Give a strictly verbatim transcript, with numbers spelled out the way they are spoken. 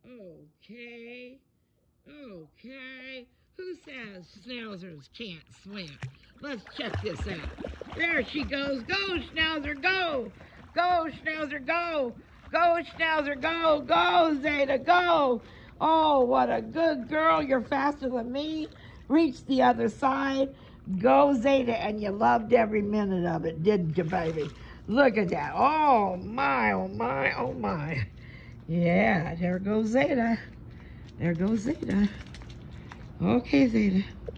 Okay. Okay. Who says schnauzers can't swim? Let's check this out. There she goes. Go, Schnauzer, go. Go, Schnauzer, go. Go, Schnauzer, go. Go, Zaida, go. Oh, what a good girl. You're faster than me. Reach the other side. Go, Zaida, and you loved every minute of it, didn't you, baby? Look at that. Oh, my, oh, my, oh, my. Yeah, there goes Zaida. There goes Zaida. Okay, Zaida.